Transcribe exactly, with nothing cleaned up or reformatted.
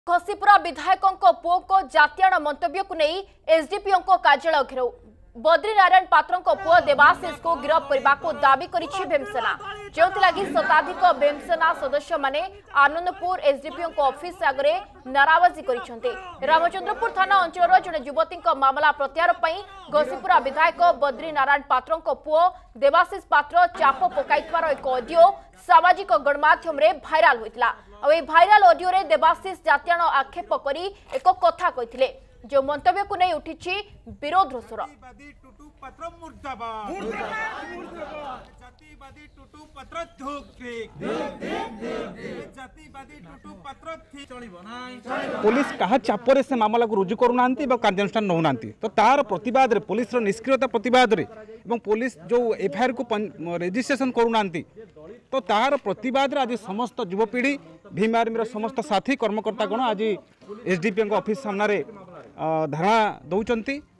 घसीपुरा विधायकों पुओ को जातीय मंतव्य को नहीं एसडीपीओ कार्यालय घेराव बद्रीनारायण पात्रों पुओ देवाशीष को गिरफ्त करने को दाबी करिछि भीमसेना जो लगी शताधिक भीमसेना सदस्य माने आनंदपुर एसडीपीओ ऑफिस आगे नाराबाजी करिसेंते। रामचंद्रपुर थाना अंचल जड़े युवती मामला प्रत्यारोप पई घसीपुरा विधायक बद्रीनारायण पात्रों पुओ देवाशीष पात्र चाप पकाइथवार एक ऑडियो सामाजिक गणमाध्यम रे भाइराल होइतला। आ ए भाइराल ऑडियो रे देवाशीष जातीय आक्षेप करी एक कथा कहिथिले जो मंतव्य को नहीं उठी विरोध स्वर। पुलिस कहा चापर से मामला को रुजु करूना कार्यानुष्ठान नौना तो तार प्रतिवाद पुलिस निष्क्रियता प्रतिवाद पुलिस जो एफआईआर को रेजिस्ट्रेशन करूना तो तार प्रतिवाद आज समस्त युवपीढ़ी भीम आर्मी समस्त साथी कर्मकर्ता गण आज एसडीपीओ ऑफिस सामने धारणा दौरान